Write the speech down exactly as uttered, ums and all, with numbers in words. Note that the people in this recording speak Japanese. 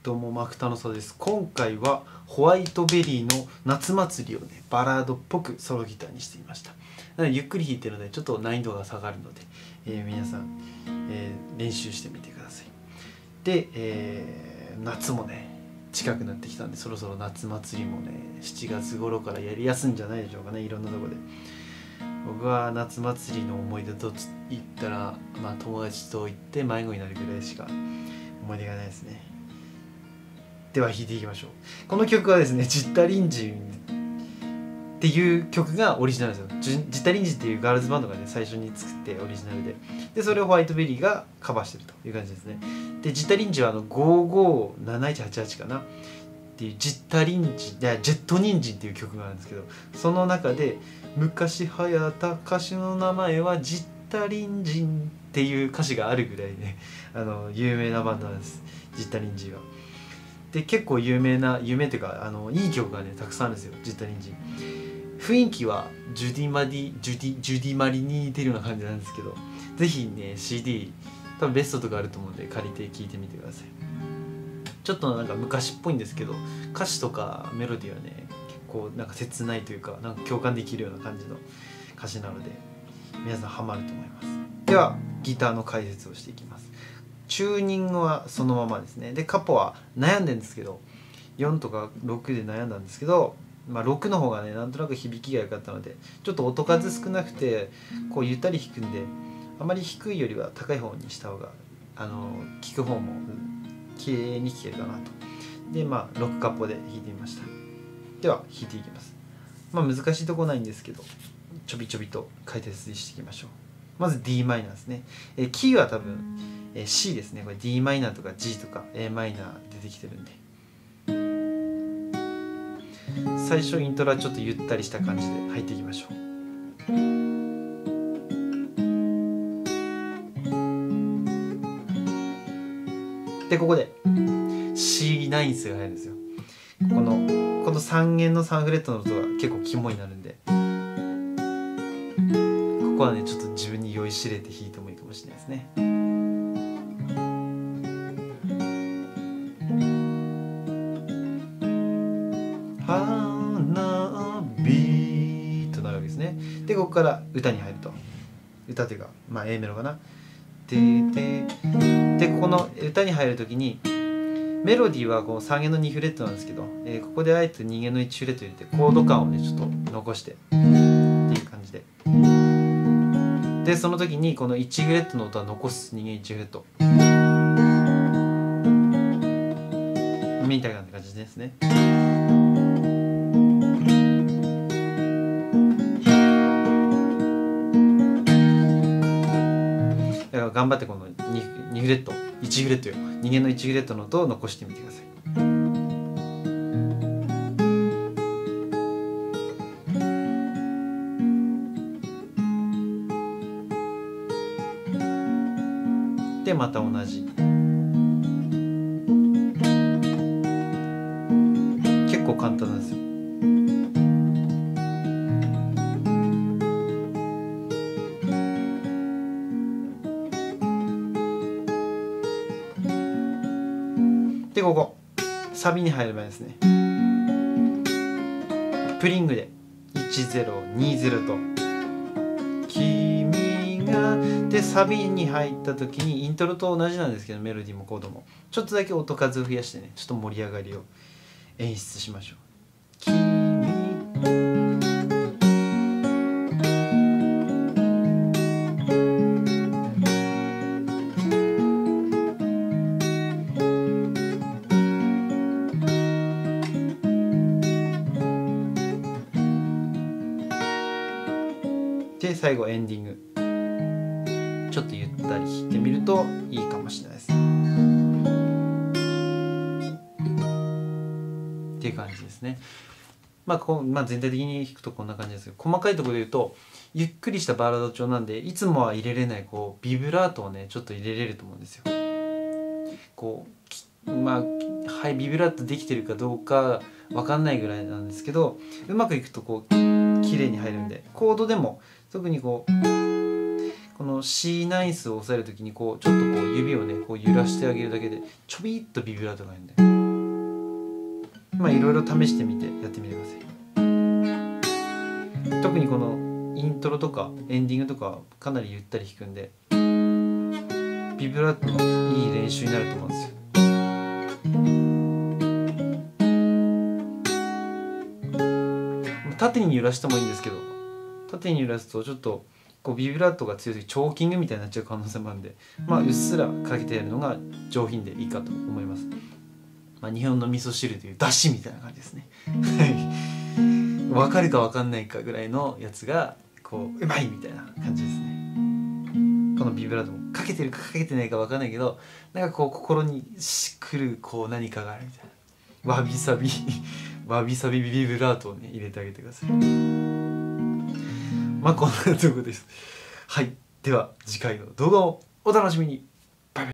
どうもマクタノサです。今回はホワイトベリーの夏祭りをねバラードっぽくソロギターにしてみました。なのでゆっくり弾いてるのでちょっと難易度が下がるので、えー、皆さん、えー、練習してみてください。で、えー、夏もね近くなってきたんで、そろそろ夏祭りもねしちがつ頃からやりやすいんじゃないでしょうかね、いろんなとこで。僕は夏祭りの思い出と言ったら、まあ、友達と行って迷子になるぐらいしか思い出がないですね。では弾いていきましょう。この曲はですね、ジッタリンジっていう曲がオリジナルですよ。ジッタリンジっていうガールズバンドがね最初に作ってオリジナルで、でそれをホワイトベリーがカバーしてるという感じですね。でジッタリンジはあのごーごーなないちはちはちかなっていうジッタリンジいやジェットニンジンっていう曲があるんですけど、その中で昔流行った歌手の名前はジッタリンジンっていう歌詞があるぐらいね、あの有名なバンドなんです、ジッタリンジンは。で結構有名な有名っていうかあのいい曲がねたくさんあるんですよ、ジッタリンジン。雰囲気はジュディマディジュディジュディマリに似てるような感じなんですけど、ぜひね シーディー 多分ベストとかあると思うんで借りて聴いてみてください。ちょっとなんか昔っぽいんですけど、歌詞とかメロディーはね結構なんか切ないというか、なんか共感できるような感じの歌詞なので皆さんハマると思います。ではギターの解説をしていきます。チューニングはそのままですね。でカポは悩んでるんですけど、よんとかろくで悩んだんですけど、まあ、ろくの方がねなんとなく響きが良かったので、ちょっと音数少なくてこうゆったり弾くんで、あまり低いよりは高い方にした方があの聴く方も綺麗に聴けるかなと。でまあろくカポで弾いてみました。では弾いていきます。まあ難しいとこないんですけど、ちょびちょびと解説していきましょう。まず ディー マイナーですね。えキーは多分え シー ですね。これ ディー マイナーとか ジー とか エー マイナー出てきてるんで、最初イントロはちょっとゆったりした感じで入っていきましょう。でここで シーナインスが入るんですよ。このこのさん弦のさんフレットの音が結構肝になるんで、ここはねちょっと自分に酔いしれて弾いてもいいかもしれないですね。花火となるわけですね。でここから歌に入ると、歌というかまあ A メロかな。でででここの歌に入るときにメロディーはこうさん弦のにフレットなんですけど、えー、ここであえてに弦のいちフレット入れてコード感をねちょっと残してっていう感じで、でその時にこのいちフレットの音は残す、に弦いちフレットみたいな感じですね。だから頑張ってこの 2, にフレットいちフレットよに弦のいちフレットの音を残してみてください。でまた同じ、結構簡単なんですよ。でここサビに入る前ですね、プリングでいちゼロにゼロと君がでサビに入った時にイントロと同じなんですけど、メロディーもコードもちょっとだけ音数を増やしてね、ちょっと盛り上がりを演出しましょう。君で最後エンディングちょっとゆったり弾いてみるといいかもしれないですっていう感じですね。まあこう、まあ、全体的に弾くとこんな感じですけど、細かいところで言うとゆっくりしたバラード調なんで、いつもは入れれないこうビブラートをねちょっと入れれると思うんですよ。こうまあはいビブラートできてるかどうか分かんないぐらいなんですけど、うまくいくとこう綺麗に入るんで、コードでも特にこうこの シーナインスを押さえるときにこうちょっとこう指をねこう揺らしてあげるだけでちょびっとビブラートが入るんで。 まあいろいろ試してみてやってみてください。特にこのイントロとかエンディングとかかなりゆったり弾くんでビブラートのいい練習になると思うんですよ。縦に揺らしてもいいんですけど、縦に揺らすとちょっとこうビブラートが強い時チョーキングみたいになっちゃう可能性もあるんで、まあうっすらかけてやるのが上品でいいかと思います。まあ、日本の味噌汁というだしみたいな感じですね。分かるか分かんないかぐらいのやつがこううまいみたいな感じですね。このビブラートもかけてるかかけてないか分かんないけど、なんかこう心にしくるこう何かがあるみたいな。わびさびわびさびビブラートをね入れてあげてください。まあこんなとこです。はい、では次回の動画をお楽しみに。